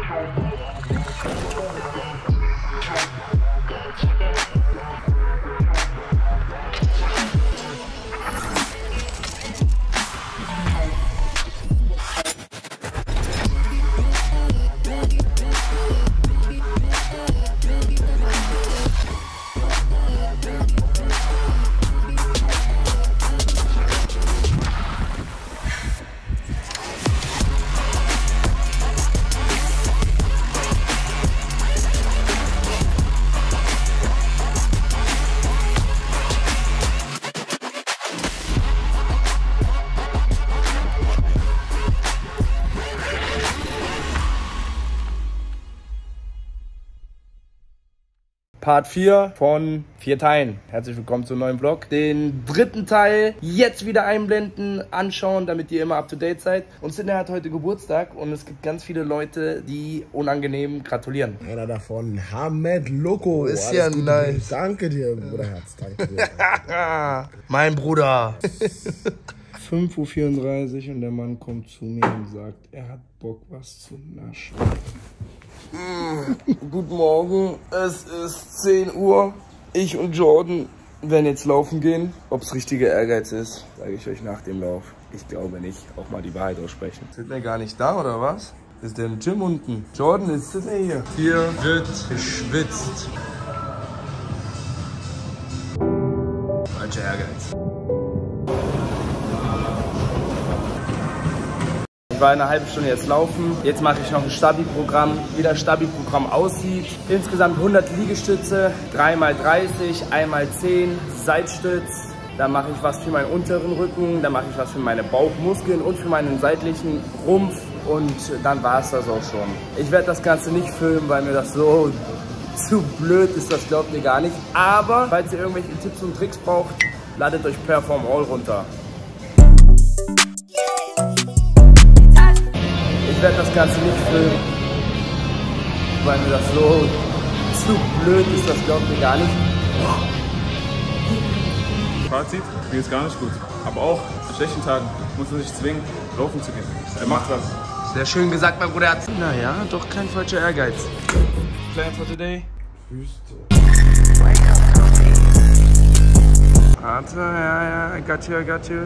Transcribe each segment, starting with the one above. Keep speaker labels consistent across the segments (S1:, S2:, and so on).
S1: Part 4 von 4 Teilen. Herzlich willkommen zum neuen Vlog. Den dritten Teil jetzt wieder einblenden, anschauen, damit ihr immer up to date seid. Und Sidney hat heute Geburtstag und es gibt ganz viele Leute, die unangenehm gratulieren.
S2: Einer davon, Hamed Loco.
S1: Ist ja nice.
S2: Danke dir, Bruderherz. Danke dir.
S1: Mein Bruder. 5:34 Uhr und der Mann kommt zu mir und sagt, er hat Bock, was zu naschen. Guten Morgen, es ist 10 Uhr. Ich und Jordan werden jetzt laufen gehen. Ob es richtiger Ehrgeiz ist, sage ich euch nach dem Lauf. Ich glaube nicht. Auch mal die Wahrheit aussprechen. Ist Sidney gar nicht da, oder was? Ist der im Gym unten? Jordan, ist Sidney hier? Hier wird geschwitzt. Falscher Ehrgeiz. Ich war eine halbe Stunde jetzt laufen. Jetzt mache ich noch ein Stabi-Programm. Wie das Stabi-Programm aussieht. Insgesamt 100 Liegestütze, 3x30, 1x10 Seitstütz. Dann mache ich was für meinen unteren Rücken. Dann mache ich was für meine Bauchmuskeln und für meinen seitlichen Rumpf. Und dann war es das auch schon. Ich werde das Ganze nicht filmen, weil mir das so zu blöd ist. Das glaubt ihr gar nicht. Aber falls ihr irgendwelche Tipps und Tricks braucht, ladet euch Perform All runter. Ich werde das Ganze nicht filmen, weil mir das so zu blöd ist, das glaubt ihr gar nicht.
S3: Fazit, mir ist gar nicht gut. Aber auch an schlechten Tagen muss man sich zwingen, laufen zu gehen. Er macht was.
S1: Sehr schön gesagt, mein Bruder. Naja, doch kein falscher Ehrgeiz. Plan for today?
S2: Wüste.
S1: Warte, ja, I got you.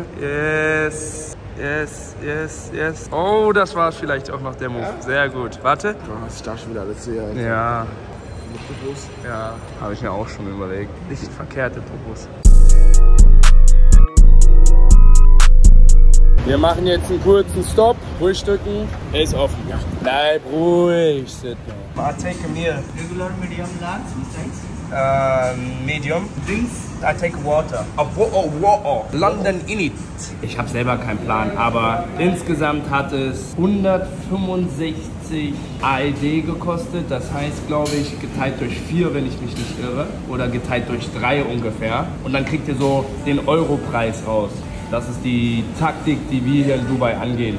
S1: Yes. Oh, das war vielleicht auch noch der Move. Sehr gut. Warte.
S2: Ich darf schon wieder alles sehen.
S1: Ja. Ja, habe ich mir auch schon überlegt. Nicht verkehrte Popos. Wir machen jetzt einen kurzen Stopp. Frühstücken. Er ist offen. Ja. Bleib ruhig, Sidney. I take a meal.
S4: Regular, medium, large, size?
S1: Medium.
S4: Drinks?
S1: I take water. Oh. London in it. Ich habe selber keinen Plan, aber insgesamt hat es 165 AED gekostet. Das heißt, glaube ich, geteilt durch 4, wenn ich mich nicht irre. Oder geteilt durch 3 ungefähr. Und dann kriegt ihr so den Europreis raus. Das ist die Taktik, die wir hier in Dubai angehen.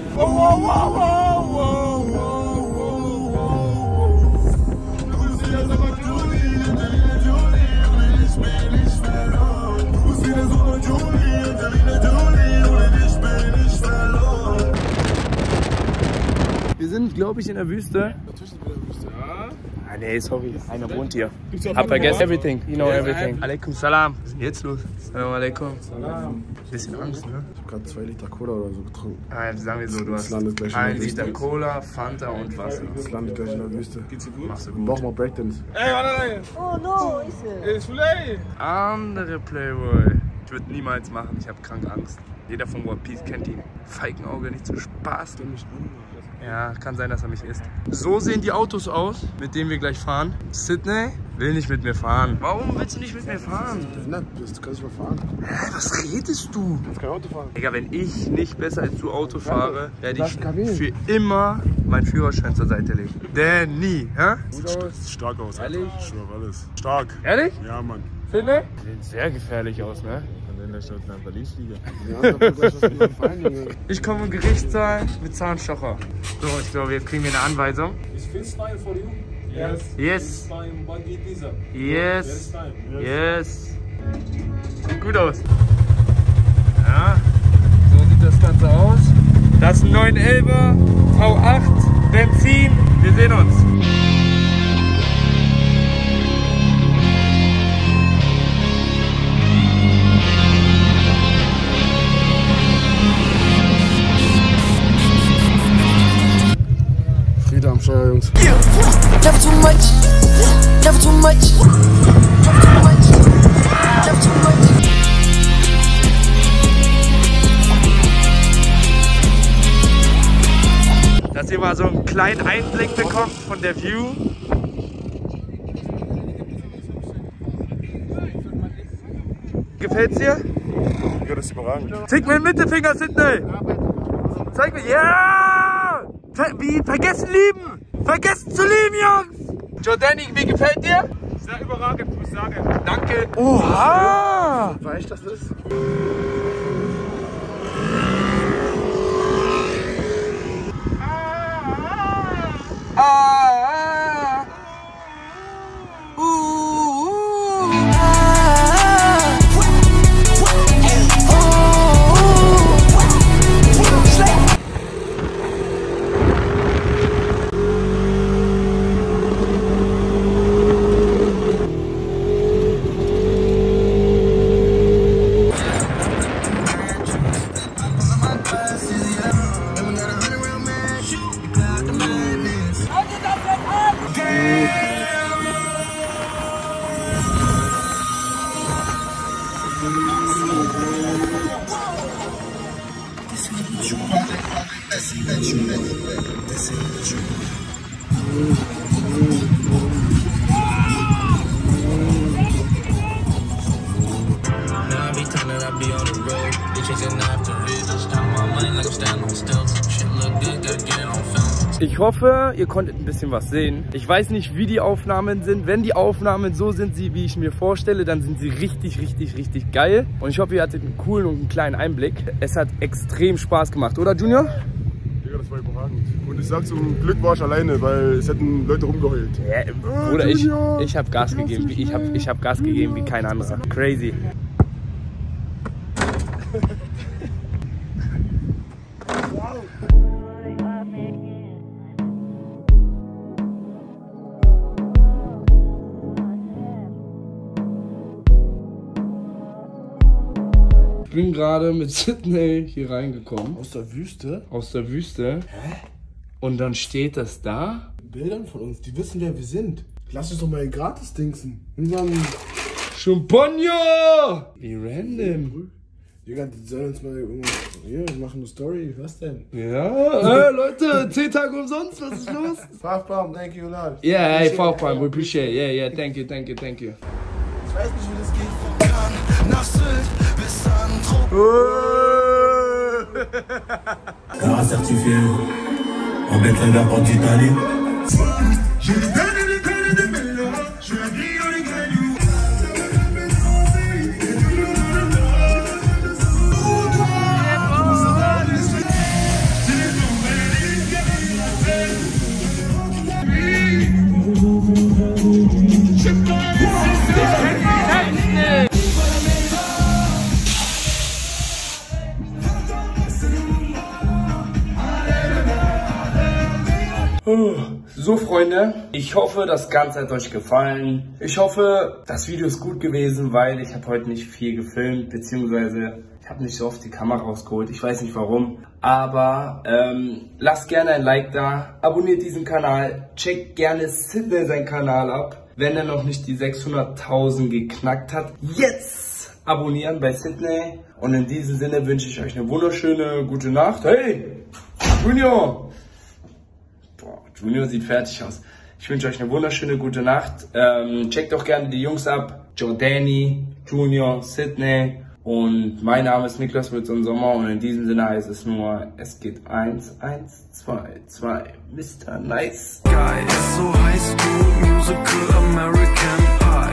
S1: Wir sind, glaube ich, in der Wüste.
S3: Natürlich sind wir in der Wüste, ja.
S1: Ah, nee, sorry. Einer wohnt hier.
S3: Gibt's
S1: Hab vergessen everything. You know everything. Alaikum salam. Was ist denn jetzt los? Salam alaikum.
S3: Salam.
S1: Bisschen Angst, ne?
S2: Ich habe gerade 2 Liter Cola oder so getrunken.
S1: Ah, sagen wir so, du hast
S2: landet gleich in der
S1: 1
S2: Wüste.
S1: Liter Cola, Fanta und Wasser.
S2: Das landet gleich in der Wüste.
S3: Geht's dir gut?
S1: Machst du
S2: Wir
S1: gut.
S2: brauchen mal Breakdance.
S3: Ey, warte.
S4: Oh no, is it?
S3: It's Fulay.
S1: Andere Playboy. Ich würde niemals machen, ich habe krank Angst. Jeder von One Piece kennt ihn. Feigenauge, nicht zu Spaß. Ja, kann sein, dass er mich isst. So sehen die Autos aus, mit denen wir gleich fahren. Sidney will nicht mit mir fahren. Warum willst du nicht mit mir fahren?
S2: Nein, du kannst nicht mehr fahren.
S1: Hä, was redest du?
S2: Du kannst kein Auto fahren.
S1: Digga, wenn ich nicht besser als du Auto fahre, werde ich
S2: KW.
S1: für immer meinen Führerschein zur Seite legen. Denn nie, hä?
S3: Stark aus, Alter.
S1: Ehrlich?
S3: Ich schwör auf alles. Stark.
S1: Ehrlich?
S3: Ja, Mann.
S1: Sidney? Sieht sehr gefährlich aus, ne?
S3: In der Stadt nach Berlin-Liga.
S2: Ja, da gleich was mit meinem Verein.
S1: Ich komme im Gerichtssaal mit Zahnstocher. So, ich glaube, jetzt kriegen wir eine Anweisung.
S5: Is fish time for you?
S1: Yes.
S5: Time, but it is a.
S1: Yes.
S5: Time.
S1: Yes. Sieht gut aus. Ja, so sieht das Ganze aus. Das ist ein 911er V8 Benzin. Wir sehen uns.
S2: Friede am Steuer, Jungs.
S6: Never too much. Never too much. Never too much. Never too much.
S1: Dass ihr mal so einen kleinen Einblick bekommt von der View. Gefällt's dir?
S2: Ja, das ist überragend.
S1: Zeig mir den Mittelfinger, Sydney! Zeig mir, ja! Wie? Vergessen lieben! Vergessen zu lieben, Jungs! Jordani, wie gefällt dir?
S3: Sehr überragend, muss ich sagen.
S1: Danke. Oha!
S2: Weißt du, das ist?
S1: Ich hoffe, ihr konntet ein bisschen was sehen. Ich weiß nicht, wie die Aufnahmen sind. Wenn die Aufnahmen so sind, wie ich mir vorstelle, dann sind sie richtig, richtig, richtig geil. Und ich hoffe, ihr hattet einen coolen und einen kleinen Einblick. Es hat extrem Spaß gemacht, oder Junior?
S2: Ja, das war überragend. Und ich sag, zum Glück war ich alleine, weil es hätten Leute rumgeheult.
S1: Ja, oder ich habe Gas gegeben. Ich hab Gas gegeben wie kein anderer. Crazy. Ich bin gerade mit Sydney hier reingekommen.
S2: Aus der Wüste?
S1: Aus der Wüste.
S2: Hä?
S1: Und dann steht das da.
S2: Bildern von uns, die wissen, wer wir sind. Lass uns doch mal gratis dingsen.
S1: Champagner! Wie random.
S2: Digga, die sollen uns mal irgendwas. Hier, wir machen eine Story. Was denn?
S1: Ja, Leute, 10 Tage umsonst, was ist los?
S2: Farbbaum, thank you a lot.
S1: Yeah, hey, Farbbaum, we appreciate. Yeah, thank you.
S2: Ich weiß nicht, wie das geht.
S6: Nach Sylt bis an
S7: Car certifié, on met la garde d'Italie.
S1: So Freunde, ich hoffe, das Ganze hat euch gefallen. Ich hoffe, das Video ist gut gewesen, weil ich habe heute nicht viel gefilmt, beziehungsweise ich habe nicht so oft die Kamera rausgeholt. Ich weiß nicht warum, aber lasst gerne ein Like da, abonniert diesen Kanal, checkt gerne Sydney seinen Kanal ab, wenn er noch nicht die 600.000 geknackt hat. Jetzt abonnieren bei Sydney und in diesem Sinne wünsche ich euch eine wunderschöne gute Nacht. Hey, Junior! Junior sieht fertig aus. Ich wünsche euch eine wunderschöne gute Nacht. Checkt auch gerne die Jungs ab. Jordani, Junior, Sydney. Und mein Name ist Niklas Wilson Sommer. Und in diesem Sinne heißt es nur, es geht 1, 1, 2, 2. Mr. Nice Guy.
S6: So High School Musical American